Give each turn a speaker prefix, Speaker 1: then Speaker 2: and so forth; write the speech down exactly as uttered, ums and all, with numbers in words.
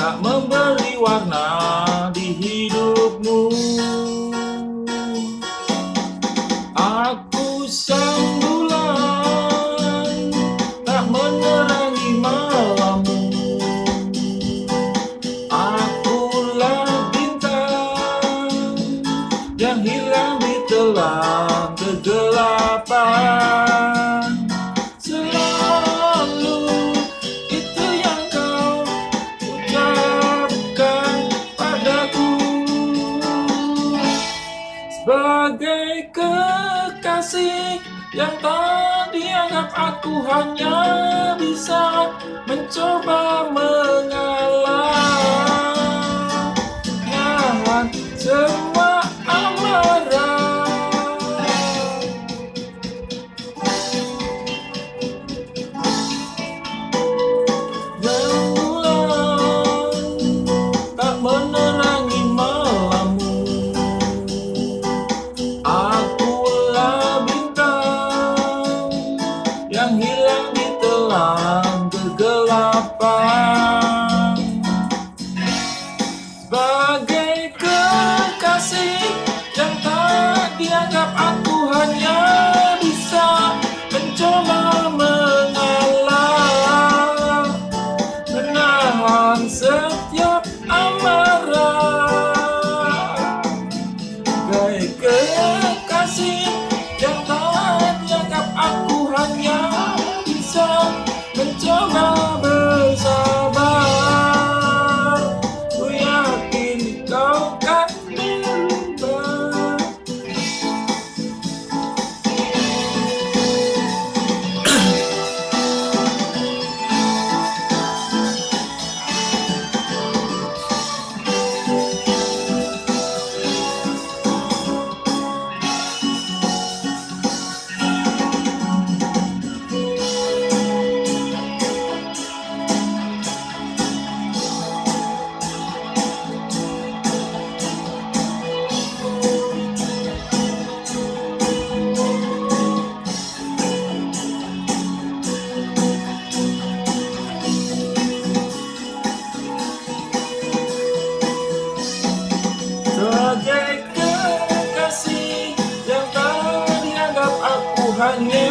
Speaker 1: tak memberi warna di hidupmu. Aku sang bulan, tak menerangi malammu. Akulah bintang yang hilang di telan kegelapan. Selalu itu yang kau ucapkan padaku, sebagai kekasih yang tak dianggap. Aku hanya bisa mencoba mengalah, nahan semua amarah. Rembulan tak menerangi malammu. Akulah bintang yang hilang di telan kegelapan. Sebagai kekasih yang tak dianggap, aku hanya bisa mencoba mengalah, menahan setiap amarah. Sebagai kekasih yang tak dianggap, aku hanya bisa mencoba bersabar. Ku yakin kau kan berubah. Sebagai kekasih yang tak dianggap, aku hanya